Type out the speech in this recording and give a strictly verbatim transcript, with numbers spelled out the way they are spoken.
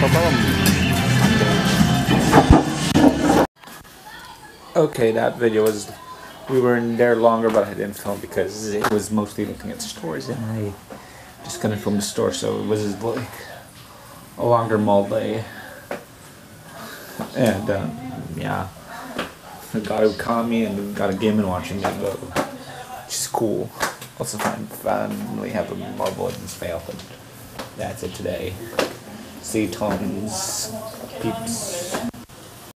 Okay, that video was, we were in there longer, but I didn't film because it was mostly looking at stores, and I just couldn't film the store, so it was like a longer mall day. And um, yeah, the guy who caught me and got a game and watching me go, which is cool. Also fun, finally have a Marvel Legends fail, but that's it today. See you tons, peeps.